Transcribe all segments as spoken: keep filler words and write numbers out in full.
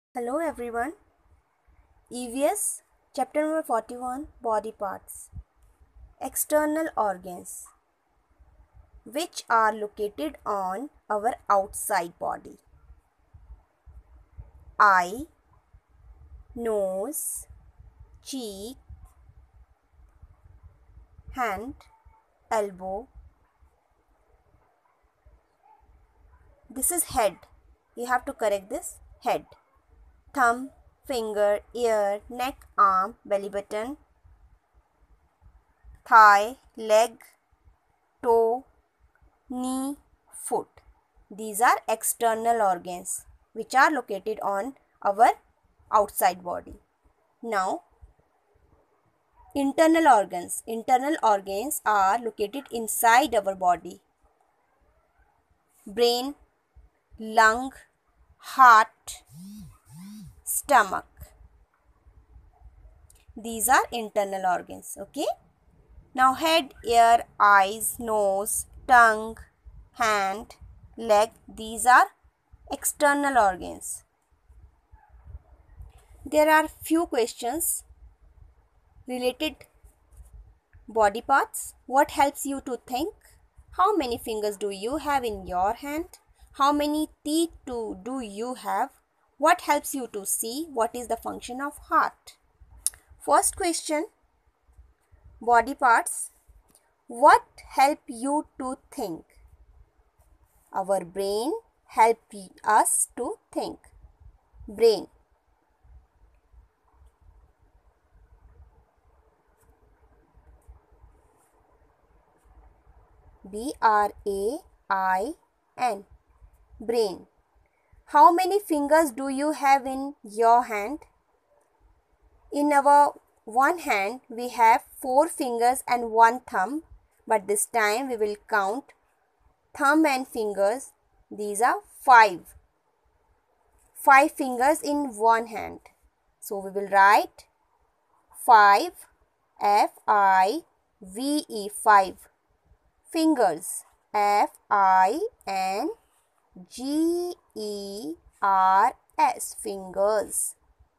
Hello everyone. E V S chapter number forty-one, body parts. External organs which are located on our outside body. Eye, nose, cheek, hand, elbow. This is head. You have to correct this. Head. Thumb, finger, ear, neck, arm, belly button, thigh, leg, toe, knee, foot. These are external organs which are located on our outside body. Now, internal organs. Internal organs are located inside our body. Brain, lung, heart, stomach. These are internal organs. Okay. Now, head, ear, eyes, nose, tongue, hand, leg. These are external organs. There are few questions related body parts. What helps you to think? How many fingers do you have in your hand? How many teeth do, do you have? What helps you to see? What is the function of heart? First question, body parts. What help you to think? Our brain helps us to think. Brain. B R A I N. Brain. How many fingers do you have in your hand? In our one hand, we have four fingers and one thumb. But this time we will count thumb and fingers. These are five. Five fingers in one hand. So we will write five, F I V E, five. Fingers, F I N G E R S, fingers.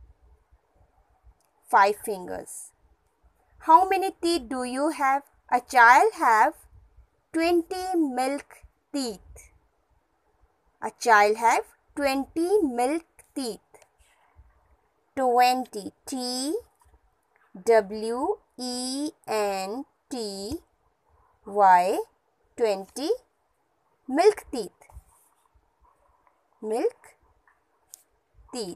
Five fingers. How many teeth do you have? A child have twenty milk teeth. A child have twenty milk teeth. twenty, T W E N T Y, twenty, milk teeth. Milk teeth.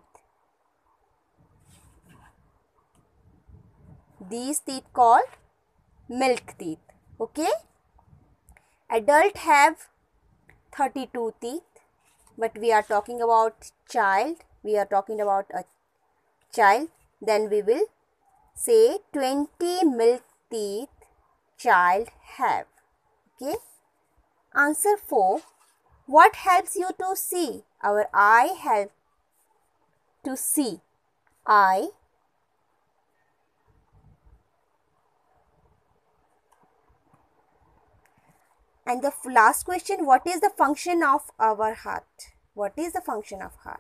These teeth called milk teeth. Okay. Adult have thirty-two teeth, but we are talking about child. We are talking about a child. Then we will say twenty milk teeth child have. Okay. Answer four. What helps you to see? Our eye helps to see. Eye. And the last question, what is the function of our heart? What is the function of heart?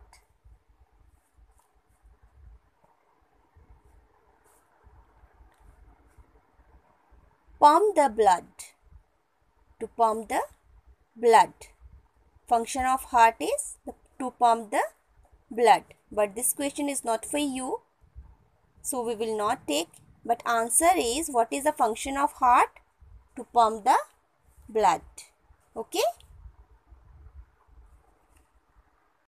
Pump the blood. To pump the blood. Function of heart is to pump the blood. But this question is not for you. So we will not take. But answer is, what is the function of heart? To pump the blood. Okay.